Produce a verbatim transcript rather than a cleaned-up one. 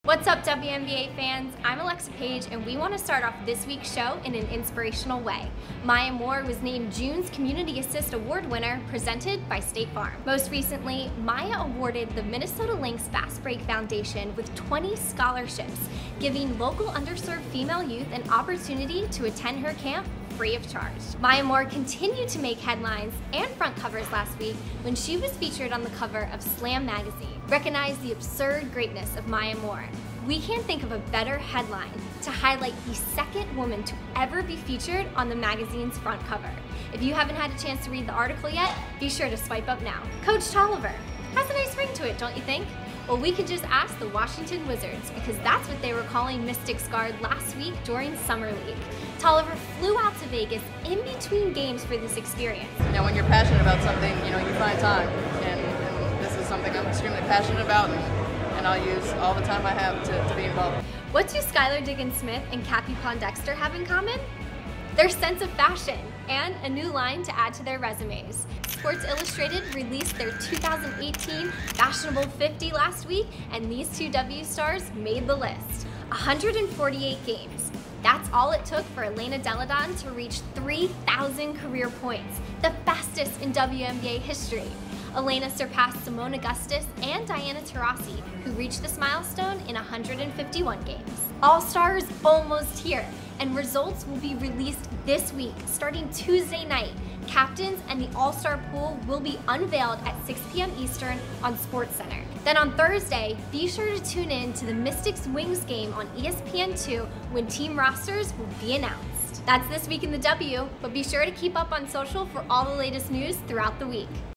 What's up, W N B A fans? I'm Alexa Page, and we want to start off this week's show in an inspirational way. Maya Moore was named June's Community Assist Award winner, presented by State Farm. Most recently, Maya awarded the Minnesota Lynx Fast Break Foundation with twenty scholarships, giving local underserved female youth an opportunity to attend her camp free of charge. Maya Moore continued to make headlines and front covers last week when she was featured on the cover of Slam magazine. Recognize the absurd greatness of Maya Moore. We can't think of a better headline to highlight the second woman to ever be featured on the magazine's front cover. If you haven't had a chance to read the article yet, be sure to swipe up now. Coach Tolliver has a nice ring to it, don't you think? Well, we could just ask the Washington Wizards, because that's what they were calling Mystics guard last week during Summer League. Tolliver flew out to Vegas in between games for this experience. You know, when you're passionate about something, you know, you find time, and, and this is something I'm extremely passionate about, and, and I'll use all the time I have to, to be involved. What do Skylar Diggins-Smith and Cappy Pondexter have in common? Their sense of fashion and a new line to add to their resumes. Sports Illustrated released their two thousand eighteen Fashionable fifty last week, and these two W stars made the list. one hundred forty-eight games. That's all it took for Elena Delle Donne to reach three thousand career points, the fastest in W N B A history. Elena surpassed Simone Augustus and Diana Taurasi, who reached this milestone in one hundred fifty-one games. All-Star is almost here, and results will be released this week, starting Tuesday night. Captains and the All-Star pool will be unveiled at six p m Eastern on SportsCenter. Then on Thursday, be sure to tune in to the Mystics Wings game on E S P N two when team rosters will be announced. That's this week in the W, but be sure to keep up on social for all the latest news throughout the week.